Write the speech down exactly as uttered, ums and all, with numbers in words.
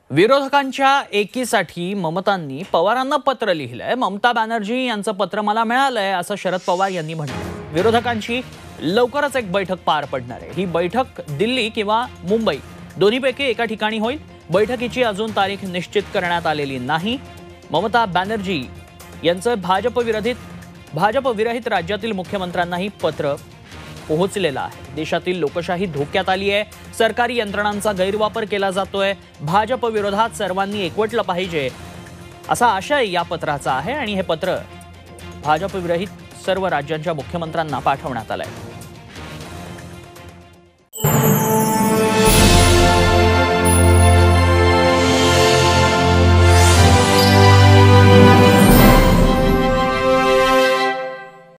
विरोधकांच्या एकीसाठी ममतांनी पवारांना पत्र लिहिलंय। ममता बॅनर्जी यांचं पत्र मला मिळालंय असं शरद पवार यांनी म्हटलं। विरोधकांची लवकरच एक बैठक पार पडणार आहे। ही बैठक दिल्ली किंवा मुंबई दोन्हीपैकी एका ठिकाणी होईल। बैठकीची अजून तारीख निश्चित करण्यात आलेली नाही। ममता बॅनर्जी यांचं भाजप विरोधित भाजप विरहित राज्यातील मुख्यमंत्र्यांनाही पत्र पोहोचलेला आहे। देशातील लोकशाही धोक्यात आली आहे। सरकारी यंत्रणांचा गैरवापर केला जातोय। भाजप विरोधात सर्वांनी एकवटलं पाहिजे असा आशय या पत्राचा आहे आणि हे पत्र भाजप विरहित सर्व राज्यांच्या मुख्यमंत्र्यांना पाठवण्यात आलंय।